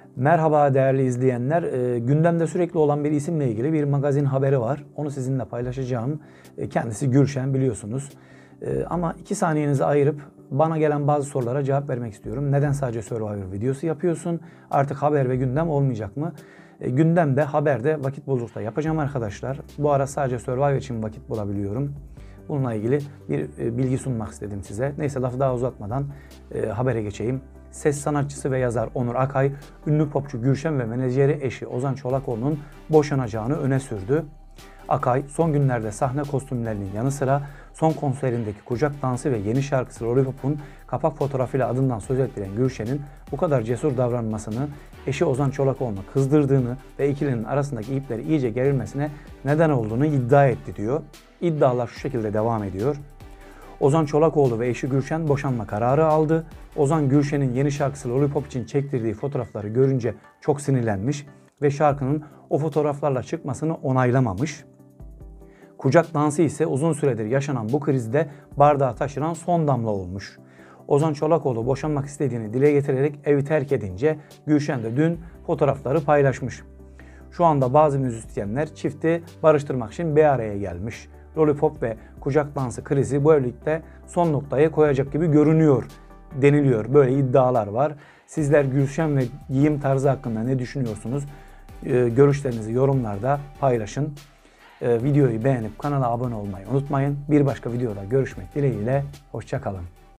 Merhaba değerli izleyenler. Gündemde sürekli olan bir isimle ilgili bir magazin haberi var. Onu sizinle paylaşacağım. Kendisi Gülşen, biliyorsunuz. Ama 2 saniyenizi ayırıp bana gelen bazı sorulara cevap vermek istiyorum. Neden sadece Survivor videosu yapıyorsun? Artık haber ve gündem olmayacak mı? Gündemde, haberde vakit buldukça yapacağım arkadaşlar. Bu ara sadece Survivor için vakit bulabiliyorum. Bununla ilgili bir bilgi sunmak istedim size. Neyse, lafı daha uzatmadan habere geçeyim. Ses sanatçısı ve yazar Onur Akay, ünlü popçu Gülşen ve menajeri eşi Ozan Çolakoğlu'nun boşanacağını öne sürdü. Akay, son günlerde sahne kostümlerinin yanı sıra son konserindeki kucak dansı ve yeni şarkısı Lollipop'un kapak fotoğrafıyla adından söz ettiren Gülşen'in bu kadar cesur davranmasını, eşi Ozan Çolakoğlu'nu kızdırdığını ve ikilinin arasındaki ipleri iyice gerilmesine neden olduğunu iddia etti diyor. İddialar şu şekilde devam ediyor. Ozan Çolakoğlu ve eşi Gülşen boşanma kararı aldı. Ozan, Gülşen'in yeni şarkısı Lollipop için çektirdiği fotoğrafları görünce çok sinirlenmiş ve şarkının o fotoğraflarla çıkmasını onaylamamış. Kucak dansı ise uzun süredir yaşanan bu krizde bardağı taşıran son damla olmuş. Ozan Çolakoğlu boşanmak istediğini dile getirerek evi terk edince Gülşen de dün fotoğrafları paylaşmış. Şu anda bazı müzisyenler çifti barıştırmak için bir araya gelmiş. Lollipop ve kucak dansı krizi bu evlilikte son noktayı koyacak gibi görünüyor deniliyor. Böyle iddialar var. Sizler Gülşen ve giyim tarzı hakkında ne düşünüyorsunuz? Görüşlerinizi yorumlarda paylaşın. Videoyu beğenip kanala abone olmayı unutmayın. Bir başka videoda görüşmek dileğiyle. Hoşça kalın.